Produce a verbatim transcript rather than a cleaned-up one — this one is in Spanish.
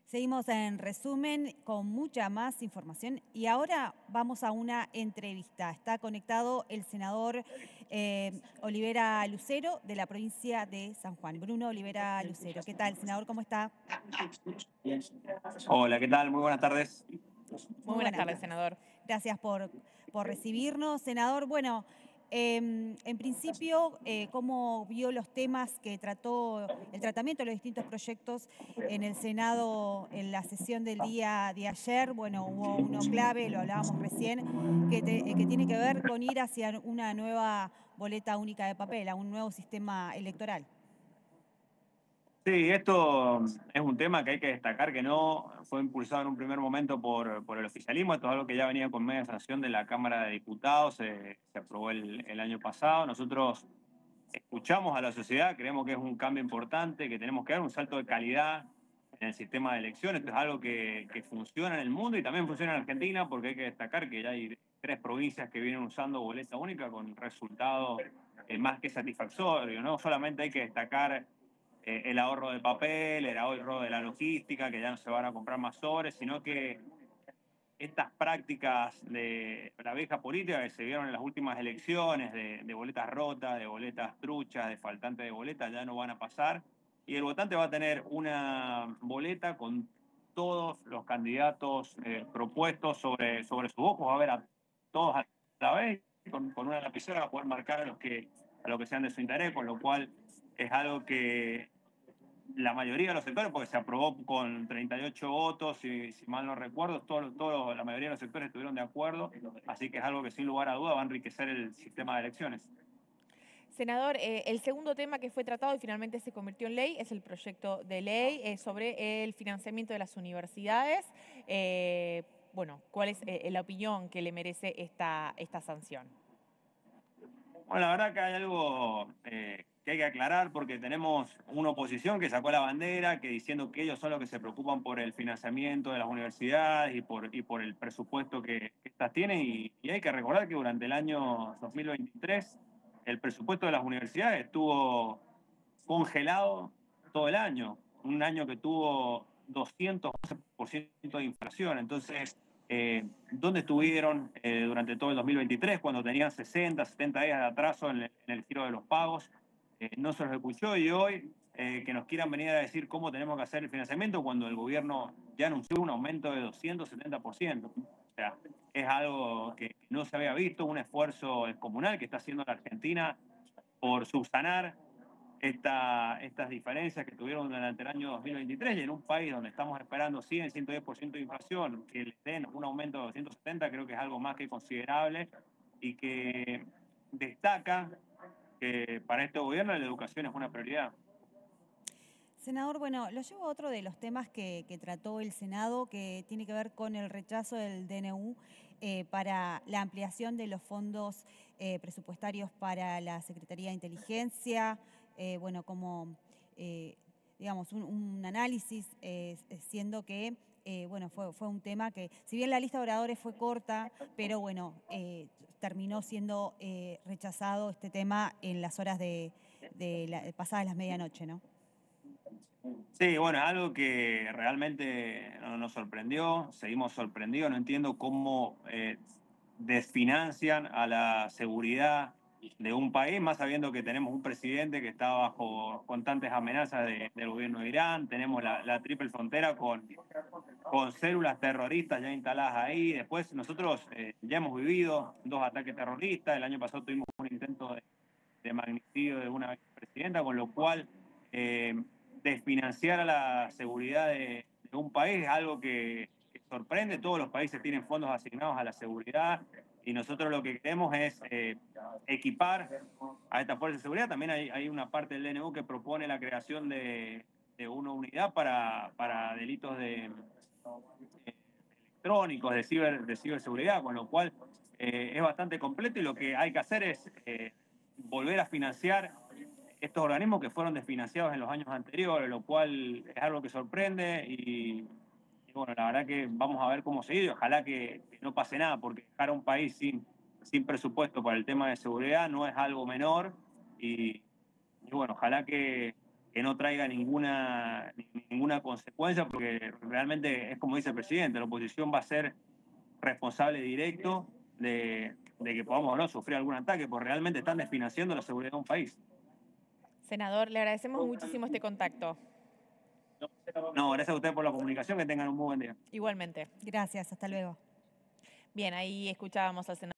Seguimos en resumen con mucha más información y ahora vamos a una entrevista. Está conectado el senador eh, Olivera Lucero de la provincia de San Juan. Bruno Olivera Lucero. ¿Qué tal, senador? ¿Cómo está? Hola, ¿qué tal? Muy buenas tardes. Muy Muy buenas buenas tardes, tardes. senador. Gracias por, por recibirnos, senador. Bueno, em, en principio, eh, ¿cómo vio los temas que trató el tratamiento de los distintos proyectos en el Senado en la sesión del día de ayer? Bueno, hubo uno clave, lo hablábamos recién, que, te- eh, que tiene que ver con ir hacia una nueva boleta única de papel, a un nuevo sistema electoral. Sí, esto es un tema que hay que destacar que no fue impulsado en un primer momento por, por el oficialismo. Esto es algo que ya venía con media sanción de la Cámara de Diputados, se, se aprobó el, el año pasado. Nosotros escuchamos a la sociedad, creemos que es un cambio importante, que tenemos que dar un salto de calidad en el sistema de elecciones. Esto es algo que, que funciona en el mundo y también funciona en Argentina, porque hay que destacar que ya hay tres provincias que vienen usando boleta única con resultados eh, más que satisfactorios, ¿no? Solamente hay que destacar eh, el ahorro de papel, el ahorro de la logística, que ya no se van a comprar más sobres, sino que estas prácticas de la vieja política que se vieron en las últimas elecciones, de, de boletas rotas, de boletas truchas, de faltantes de boletas, ya no van a pasar. Y el votante va a tener una boleta con todos los candidatos eh, propuestos sobre, sobre su ojo. Va a ver a todos a la vez, con, con una lapicera va a poder marcar a los que, a los que sean de su interés, con lo cual es algo que la mayoría de los sectores, porque se aprobó con treinta y ocho votos, si, si mal no recuerdo, todo, todo, la mayoría de los sectores estuvieron de acuerdo, así que es algo que sin lugar a duda va a enriquecer el sistema de elecciones. Senador, eh, el segundo tema que fue tratado y finalmente se convirtió en ley es el proyecto de ley eh, sobre el financiamiento de las universidades. Eh, bueno, ¿cuál es eh, la opinión que le merece esta, esta sanción? Bueno, la verdad que hay algo eh, que hay que aclarar porque tenemos una oposición que sacó la bandera, que diciendo que ellos son los que se preocupan por el financiamiento de las universidades y por, y por el presupuesto que, que estas tienen. Y, y hay que recordar que durante el año dos mil veintitrés el presupuesto de las universidades estuvo congelado todo el año, un año que tuvo doscientos por ciento de inflación. Entonces, eh, ¿dónde estuvieron eh, durante todo el dos mil veintitrés cuando tenían sesenta, setenta días de atraso en el, en el giro de los pagos? Eh, no se los escuchó y hoy eh, que nos quieran venir a decir cómo tenemos que hacer el financiamiento cuando el gobierno ya anunció un aumento de doscientos setenta por ciento. O sea, es algo que no se había visto, un esfuerzo descomunal que está haciendo la Argentina por subsanar esta, estas diferencias que tuvieron durante el año dos mil veintitrés y en un país donde estamos esperando cien, ciento diez por ciento de inflación, que les den un aumento de doscientos setenta, creo que es algo más que considerable y que destaca que para este gobierno la educación es una prioridad. Senador, bueno, lo llevo a otro de los temas que, que trató el Senado, que tiene que ver con el rechazo del D N U eh, para la ampliación de los fondos eh, presupuestarios para la Secretaría de Inteligencia, eh, bueno, como, eh, digamos, un, un análisis, eh, siendo que, eh, bueno, fue, fue un tema que, si bien la lista de oradores fue corta, pero bueno, eh, terminó siendo eh, rechazado este tema en las horas de, de la, pasadas las medianoche, ¿no? Sí, bueno, es algo que realmente no- nos sorprendió, seguimos sorprendidos, no entiendo cómo eh, desfinancian a la seguridad de un país, más sabiendo que tenemos un presidente que está bajo constantes amenazas de- del gobierno de Irán, tenemos la, la triple frontera con, con células terroristas ya instaladas ahí, después nosotros eh, ya hemos vivido dos ataques terroristas, el año pasado tuvimos un intento de, de magnicidio de una vicepresidenta, con lo cual eh, desfinanciar a la seguridad de, de un país es algo que, que, sorprende. Todos los países tienen fondos asignados a la seguridad y nosotros lo que queremos es eh, equipar a esta fuerza de seguridad. También hay, hay una parte del D N U que propone la creación de, de una unidad para, para delitos de, eh, electrónicos, de, ciber, de ciberseguridad, con lo cual eh, es bastante completo y lo que hay que hacer es eh, volver a financiar estos organismos que fueron desfinanciados en los años anteriores, lo cual es algo que sorprende y, y bueno, la verdad que vamos a ver cómo seguir y ojalá que, que no pase nada, porque dejar a un país sin, sin presupuesto para el tema de seguridad no es algo menor y, y bueno, ojalá que, que no traiga ninguna, ninguna consecuencia, porque realmente es como dice el presidente, la oposición va a ser responsable directo de, de que podamos o no sufrir algún ataque, porque realmente están desfinanciando la seguridad de un país. Senador, le agradecemos muchísimo este contacto. No, gracias a ustedes por la comunicación, que tengan un muy buen día. Igualmente. Gracias, hasta luego. Bien, ahí escuchábamos al senador.